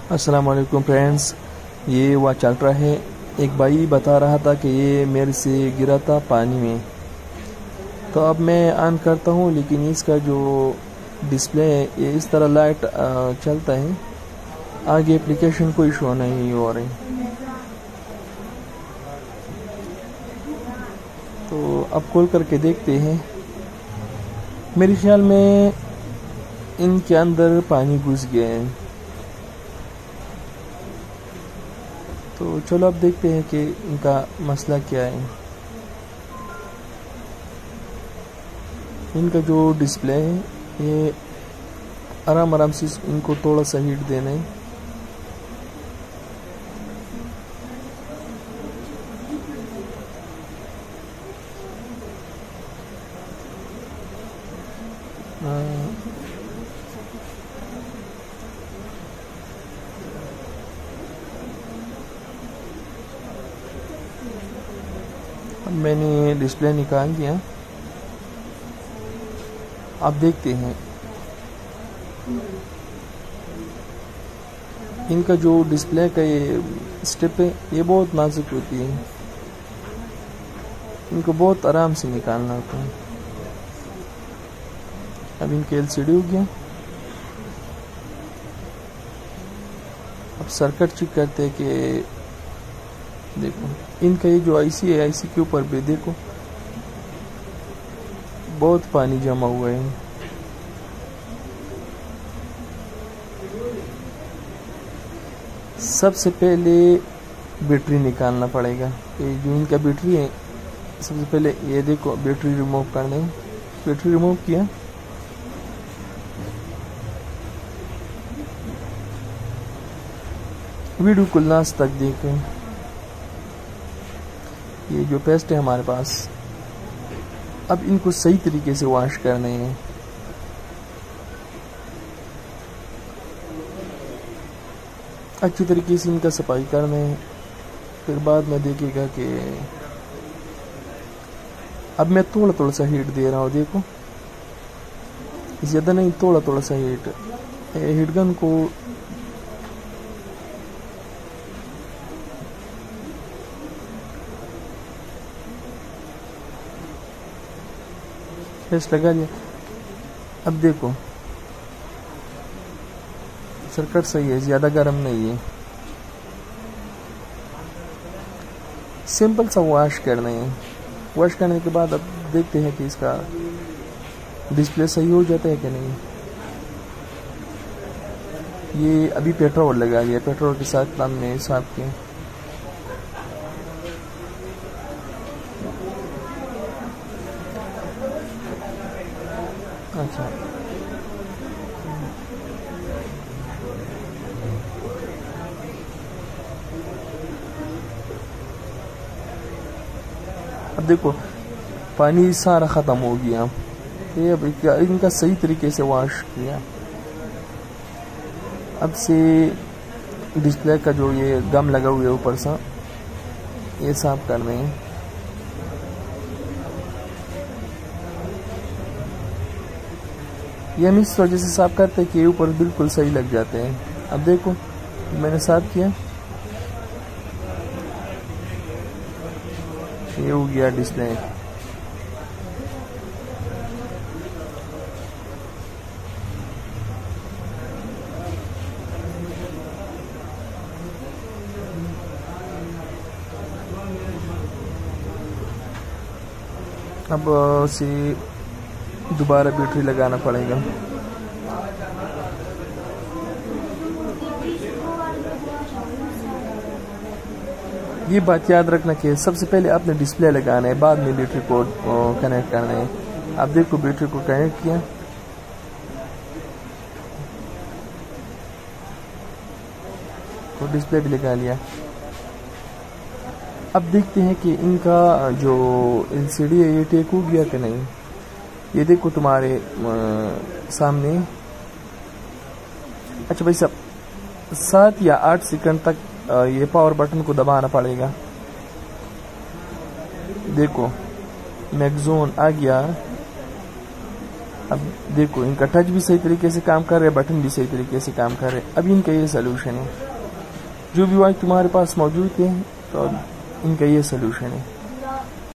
अस्सलाम वालेकुम फ्रेंड्स। ये हुआ चल रहा है। एक भाई बता रहा था कि ये मेरे से गिरा था पानी में, तो अब मैं ऑन करता हूँ, लेकिन इसका जो डिस्प्ले है ये इस तरह लाइट चलता है, आगे एप्लीकेशन कोई शो नहीं हो रही। तो अब खोल करके देखते हैं। मेरे ख्याल में इनके अंदर पानी घुस गया है। तो चलो अब देखते हैं कि इनका मसला क्या है। इनका जो डिस्प्ले है ये आराम आराम से इनको थोड़ा सा हीट देना है। अब मैंने डिस्प्ले निकाल दिया। अब देखते हैं इनका जो डिस्प्ले का ये स्टेप है ये बहुत नाजुक होती है, इनको बहुत आराम से निकालना होता है। अब इनके एलसीडी हो गया। अब सर्किट चेक करते हैं कि देखो इनका ये जो आईसी है, आईसी के ऊपर भी देखो बहुत पानी जमा हुआ है। सबसे पहले बैटरी निकालना पड़ेगा। ये जो इनका बैटरी है, सबसे पहले ये देखो बैटरी रिमूव करने। बैटरी रिमूव किया। वीडियो को लास्ट तक देखें। ये जो पेस्ट है हमारे पास, अब इनको सही तरीके से वॉश करने हैं। अच्छी तरीके से इनका सफाई करना है। फिर बाद में देखिएगा कि अब मैं थोड़ा थोड़ा सा हीट दे रहा हूँ। देखो ज़्यादा नहीं, थोड़ा थोड़ा सा हीट गन को पेस्ट लगा दिया। अब देखो सर्किट सही है, ज़्यादा गर्म नहीं है। सिंपल सा वॉश करना है। वॉश करने के बाद अब देखते हैं कि इसका डिस्प्ले सही हो जाता है कि नहीं। ये अभी पेट्रोल लगा दिया, पेट्रोल के साथ हमने साफ किया। अच्छा, अब देखो पानी सारा ख़त्म हो गया। ये अब इनका सही तरीके से वॉश किया। अब से डिस्प्ले का जो ये गम लगा हुआ है ऊपर सा, ये साफ करने हैं। ये हम इस वजह से साफ करते हैं कि ऊपर बिल्कुल सही लग जाते हैं। अब देखो मैंने साफ किया, ये हो गया डिस्प्ले। अब से दोबारा बैटरी लगाना पड़ेगा। ये बात याद रखना कि सबसे पहले आपने डिस्प्ले लगाना है, बाद में बैटरी को कनेक्ट करना है। आप देखो बैटरी को कनेक्ट किया। तो डिस्प्ले भी लगा लिया। अब देखते हैं कि इनका जो एलसीडी है ये टेक हो गया कि नहीं। ये देखो तुम्हारे सामने। अच्छा भाई साहब, 7 या 8 सेकंड तक ये पावर बटन को दबाना पड़ेगा। देखो मैक्स जोन आ गया। अब देखो इनका टच भी सही तरीके से काम कर रहा है, बटन भी सही तरीके से काम कर रहे हैं। अब इनका ये सोल्यूशन है, जो भी वाच तुम्हारे पास मौजूद है तो अब इनका ये सोल्यूशन है।